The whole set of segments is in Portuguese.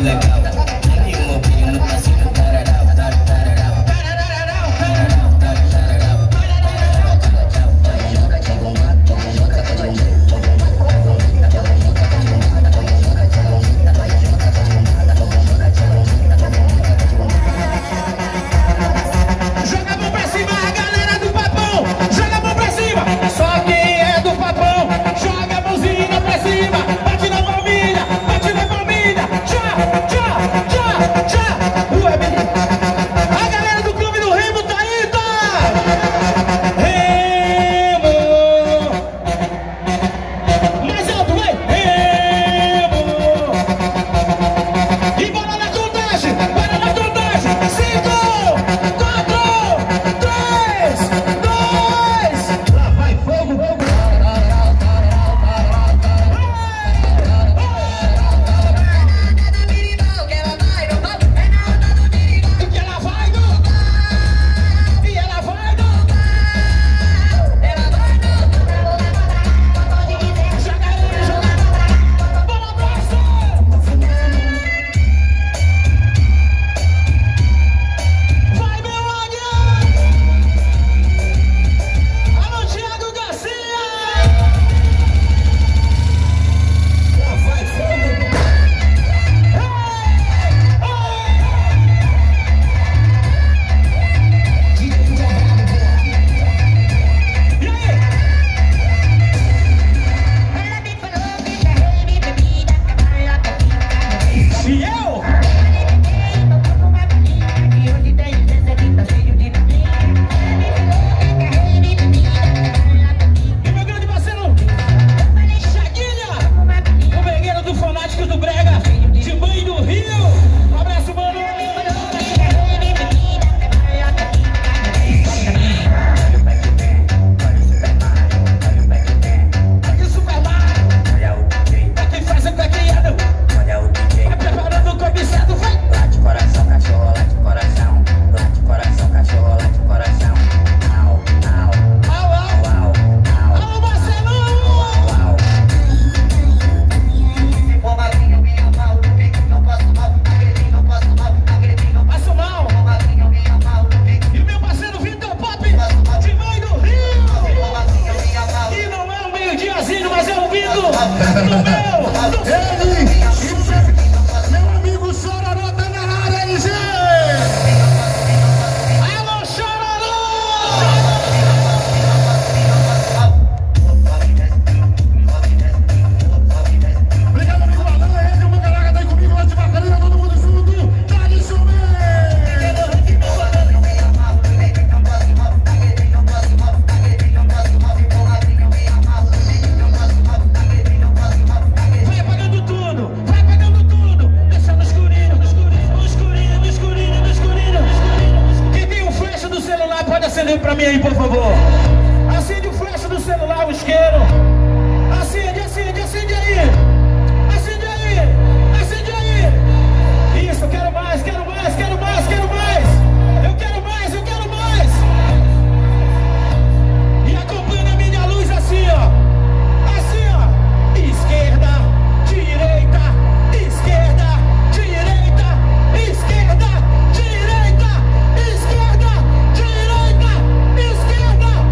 legal. Animou, pedindo pra cima, tararau, tararau. Joga a mão pra cima, a galera do Papão. Joga a mão pra cima. Só quem é do Papão, joga a mãozinha pra cima. Bate na palminha, bate na palminha. Tchá, tchá, tchá, tchá. Ué, menino. A galera do Clube do Remo tá aí, tá? Remo. Mais alto, vai. Remo. E bora na contagem, bora na contagem. 5, 4, 3, 2. Lá vai fogo, fogo. E ela vai no e ela vai no joga aí, joga. Bola abraço. Vai, meu águia. Alô, Thiago Garcia. Lá vai fogo. E aí? E eu? E meu grande parceiro Chaguinha, o Bergueiro do Fanáticos do Brega, de Banho do Rio. Um abraço, mano. Aqui o Super Mario, pra quem faz a caqueada, vai preparando o cobiçado, vai. Late coração, cachorro, late coração. Late coração, cachorro, late coração. Au, au, Au, au. au, au, Alô, Marcelão. au. Passo mal. E o meu parceiro Vitor Pop, de Banho do Rio. E não é um meio-diazinho, mas é o Vitor do meu, do Meu amigo Chororó tá na área, LG! Alô, Chororó. Obrigado, amigo Adão, Henrique, o Bucaraca tá aí comigo lá de Macarena, todo mundo junto! Dá-lhe chover! Vai apagando tudo, deixa no escurinho, no escurinho, no escurinho, no escurinho, no escurinho. Quem tem o flash do celular pode acender pra mim aí, por favor. Acende o flash do celular, o isqueiro. Acende, acende, acende aí. Acende aí, acende aí. Isso, quero mais, quero mais, quero mais, quero mais. Eu quero mais, eu quero mais. E acompanha a minha luz assim, ó. Assim, ó. Esquerda, direita, esquerda, direita, esquerda, direita, esquerda, direita, esquerda,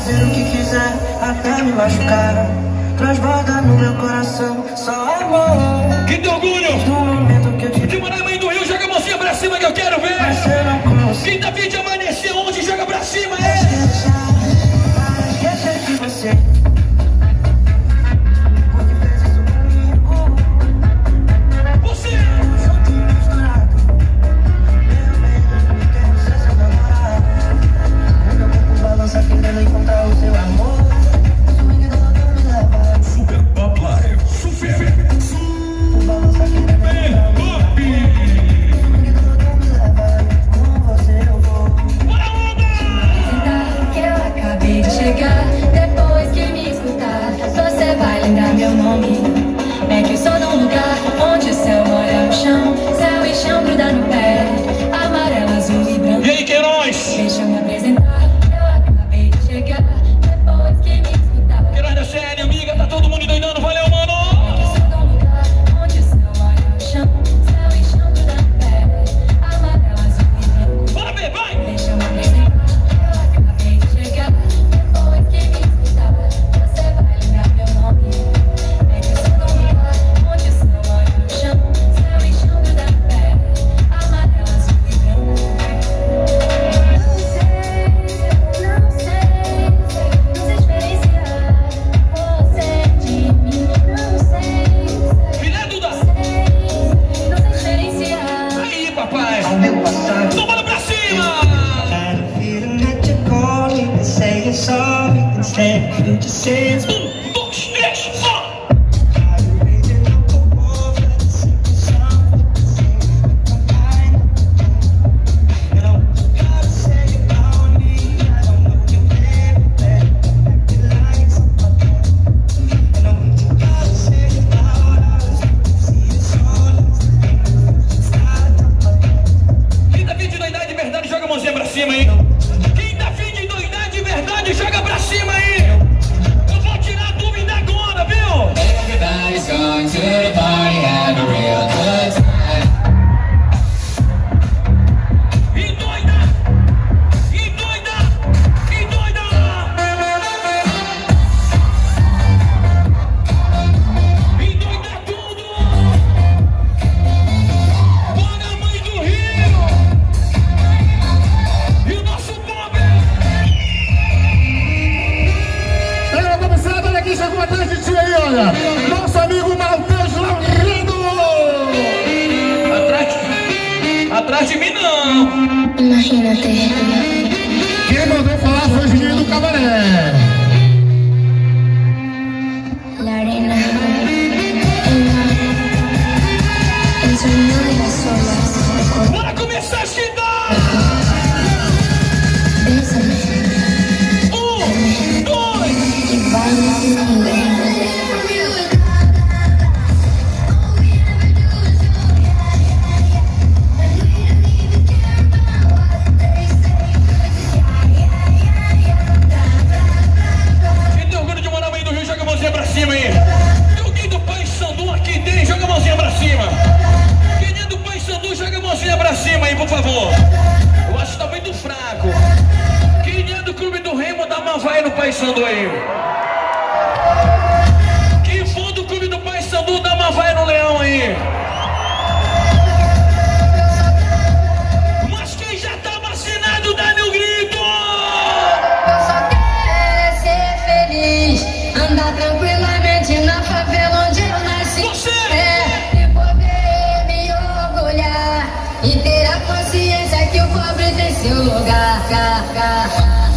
fazer o que quiser, até me machucar. Transborda no meu coração, só amor. Que teu orgulho! No momento que eu te De Moraima do Rio, joga a mãozinha pra cima que eu quero ver! você não consegue Quem tá afim de amanhecer onde, joga pra cima, deixar para esquecer de você. Porque fez isso comigo. Você! Junto e misturado. Meu bem, quero ser seu namorado. O meu corpo balança querendo encontrar o seu amor. Swing do lado me leva. Super Pop Live. Super. O balança querendo encontrar o seu amor. Swing do lado me leva. Com você eu vou. Que eu acabei de chegar. Depois que me escutar, você vai lembrar meu nome. É que eu sou num lugar onde o céu molha o chão, céu e chão gruda no pé, amarelo, azul e branco. E aí, Queiroz? Deixa eu me apresentar. Eu acabei de chegar. Depois que me escutar, Queiroz da série, amiga, tá todo mundo doidando, valeu, mano! é que eu sou num lugar onde o céu molha o chão, céu e chão gruda no pé, amarelo, azul e branco. Bora ver, vai! Deixa eu me apresentar. Eu acabei de chegar. Depois que me escutar, você vai lembrar meu nome. É que eu sou num lugar onde o céu molha no chão, céu e chão gruda no pé, amarelo, azul e branco. Não sei diferenciar você de mim. Não sei Filha Duda! diferenciar. Aí, papai! Ao meu passado. Então bora pra cima! Got a feeling that you're calling and saying sorry instead. You just say it's 1, 2, 3, 4! Quem tá afim de doidar de verdade, joga a mãozinha pra cima aí. Quem tá afim de doidar de verdade, joga pra cima aí. Eu vou tirar a dúvida agora, viu? Everybody's going to the party, have a real good time. E doida! E doida! E doida! E doida tudo! Bora, mãe do Rio! E o nosso Bob! Ei, começado, olha aqui, chegou atrás de ti aí, olha. Nosso amigo Matheus Laurindo. Atrás de mim não! Imagínate. Quem mandou falar foi o Juninho do Cabaré. La arena, el mar, el sonido de las olas. Bora começar a esquentar! Bésame 1, 2! y baila conmigo. Quem tem orgulho de morar no meio do Rio, joga a mãozinha pra cima aí. Alguém do Pai Sandu aqui tem, joga a mãozinha pra cima. Quem é do Pai Sandu, joga a mãozinha pra cima aí, por favor. Eu acho que tá muito fraco. Quem é do Clube do Remo, dá uma vai no Pai Sandu aí. Quem for do Clube do Pai Sandu, dá uma vai no Leão aí. Mas quem já tá vacinado, dá-lhe o grito. Eu só quero ser feliz, andar tranquilamente na favela onde eu nasci. Você! E poder me orgulhar e ter a consciência que o pobre tem seu lugar.